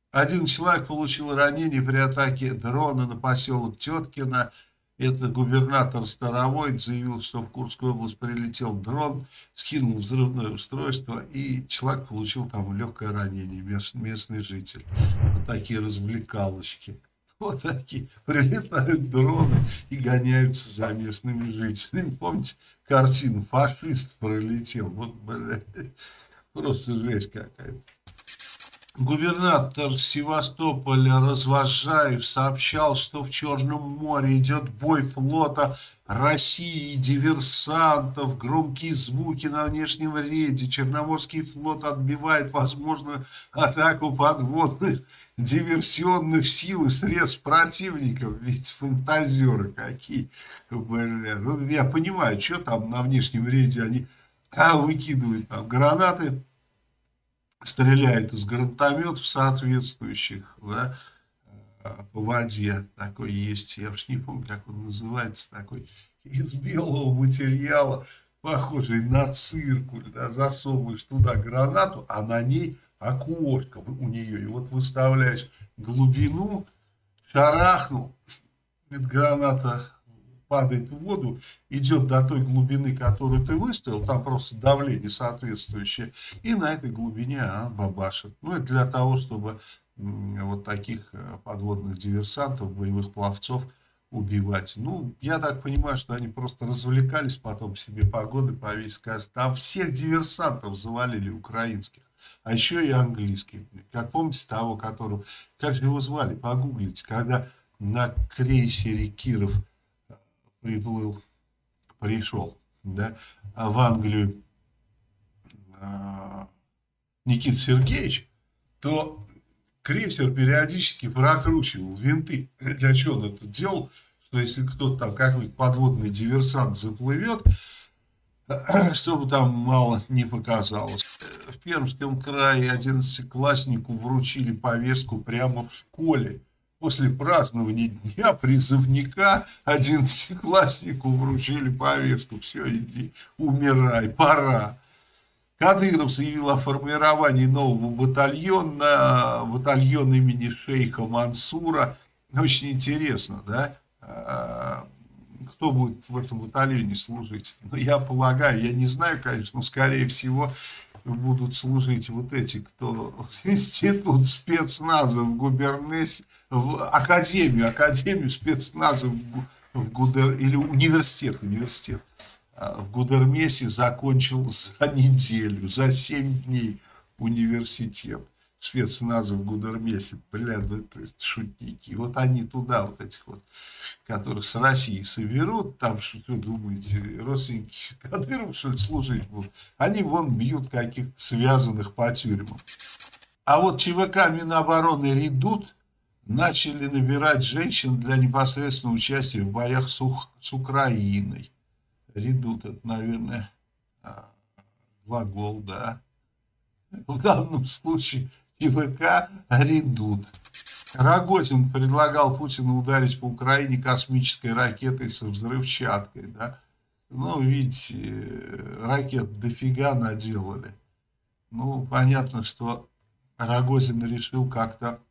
Один человек получил ранение при атаке дрона на поселок Теткино. Это губернатор Старовойт заявил, что в Курскую область прилетел дрон, скинул взрывное устройство, и человек получил там легкое ранение, местный житель. Вот такие развлекалочки. Вот такие. Прилетают дроны и гоняются за местными жителями. Помните картину «Фашист пролетел»? Вот, блядь, просто жесть какая-то. Губернатор Севастополя Развозжаев сообщал, что в Черном море идет бой флота России и диверсантов, громкие звуки на внешнем рейде. Черноморский флот отбивает возможную атаку подводных диверсионных сил и средств противников. Ведь фантазеры какие. Бля. Ну, я понимаю, что там на внешнем рейде они выкидывают там гранаты, стреляют из гранатометов соответствующих, да, по воде. Такой есть, я уж не помню, как он называется, такой из белого материала, похожий на циркуль, да, засовываешь туда гранату, а на ней окошко у нее, и вот выставляешь глубину, шарахнул, эта граната падает в воду, идет до той глубины, которую ты выставил, там просто давление соответствующее, и на этой глубине бабашит. Ну, это для того, чтобы вот таких подводных диверсантов, боевых пловцов убивать. Ну, я так понимаю, что они просто развлекались, потом себе погоны повесить, скажут, там всех диверсантов завалили украинских, а еще и английских. Как помните того, которого, как же его звали, погуглите, когда на крейсере Киров пришел, да, в Англию Никита Сергеевич, то крейсер периодически прокручивал винты. Для чего он это делал? Что если кто-то там, какой-то подводный диверсант заплывет, чтобы там мало не показалось. В Пермском крае 11-класснику вручили повестку прямо в школе. После празднования Дня призывника 11-класснику вручили повестку. Все, иди, умирай, пора. Кадыров заявил о формировании нового батальона, батальон имени шейха Мансура. Очень интересно, да? Кто будет в этом батальоне служить? Ну, я полагаю, я не знаю, конечно, но, скорее всего, будут служить вот эти, кто институт спецназа в Губернесе, в академию спецназа в Гудер, или университет в Гудермесе закончил за неделю, за 7 дней университет спецназа в Гудермесе. Бля, ну это шутники. Вот они туда, вот этих вот, которых с России соберут, там, что вы думаете, родственники Кадырова, что ли, служить будут? Они вон бьют каких-то связанных по тюрьмам. А вот ЧВК Минобороны «Редут» начали набирать женщин для непосредственного участия в боях с Украиной. «Редут» — это, наверное, глагол, да. В данном случае ЧВК «Редут». Рогозин предлагал Путину ударить по Украине космической ракетой со взрывчаткой, да. Ну, видите, ракет дофига наделали. Ну, понятно, что Рогозин решил как-то,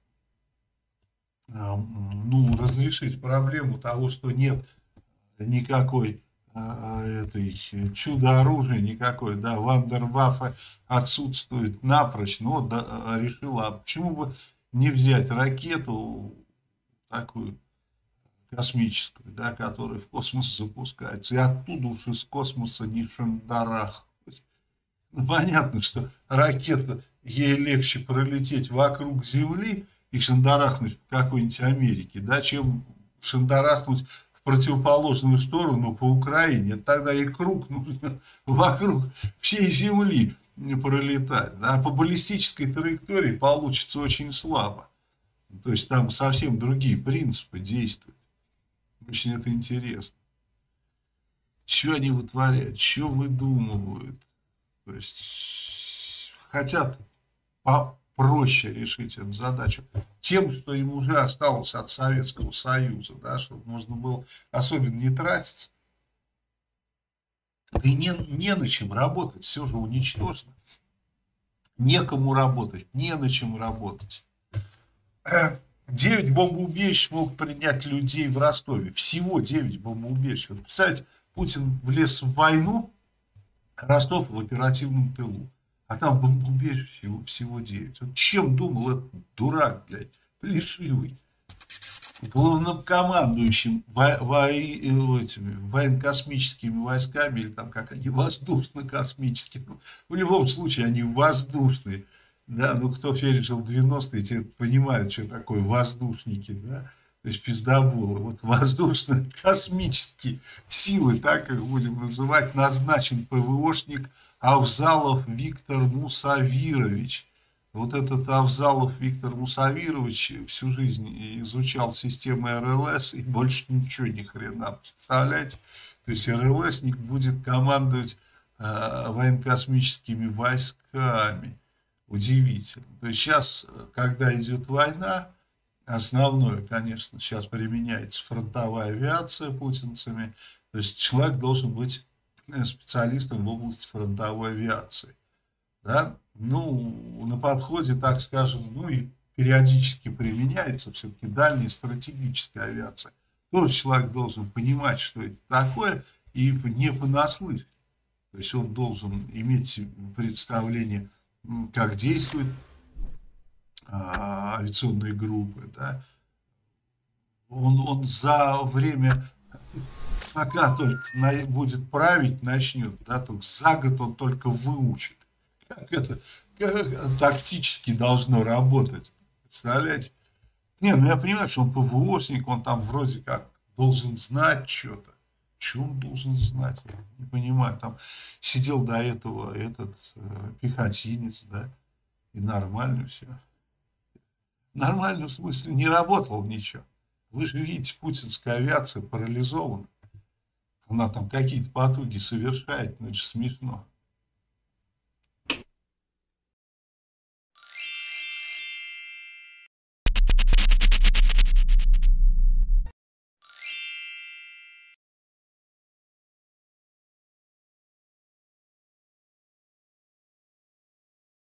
ну, разрешить проблему того, что нет никакой этой чудо-оружия никакой, да, Вандерваффе отсутствует напрочь, но да, решила, а почему бы не взять ракету такую космическую, да, которая в космос запускается, и оттуда уж из космоса не шандарахнуть. Ну, понятно, что ракета, ей легче пролететь вокруг Земли и шандарахнуть по какой-нибудь Америке, да, чем шандарахнуть в противоположную сторону по Украине. Тогда и круг нужно вокруг всей Земли пролетать. Да? А по баллистической траектории получится очень слабо. То есть там совсем другие принципы действуют. Очень это интересно. Что они вытворяют, что выдумывают. То есть хотят попроще решить эту задачу тем, что им уже осталось от Советского Союза, да, чтобы можно было особенно не тратиться. Да и не на чем работать, все же уничтожено. Некому работать, не на чем работать. 9 бомбоубежищ мог принять людей в Ростове. Всего 9 бомбоубежищ. Вот, представляете, Путин влез в войну, Ростов в оперативном тылу. А там бомбоубежищ всего 9. Вот чем думал этот дурак, блядь, плешивый, главнокомандующим военно-космическими войсками, или там как они, воздушно-космические. Ну, в любом случае они воздушные. Да, ну кто пережил 90-е, те понимают, что такое воздушники, да, то есть пиздоболы. Вот воздушно-космические силы, так их будем называть, назначен ПВОшник Авзалов Виктор Мусавирович. Вот этот Авзалов Виктор Мусавирович всю жизнь изучал системы РЛС и больше ничего ни хрена. Представляете? То есть РЛСник будет командовать военно-космическими войсками. Удивительно. То есть сейчас, когда идет война, основное, конечно, сейчас применяется фронтовая авиация путинцами. То есть человек должен быть специалистом в области фронтовой авиации. Да? Ну, на подходе, так скажем, ну и периодически применяется все-таки дальняя стратегическая авиация. Тоже человек должен понимать, что это такое, и не понаслышке. То есть он должен иметь представление, как действуют авиационные группы. Да? Он за время, пока только будет править, начнет, да, только за год он только выучит, как это тактически должно работать. Представляете? Не, ну я понимаю, что он ПВОшник, он там вроде как должен знать что-то. Что он должен знать? Я не понимаю. Там сидел до этого этот пехотинец, да, и нормально все. Нормально в смысле не работал ничего. Вы же видите, путинская авиация парализована. Она там какие-то потуги совершает, ну это же смешно.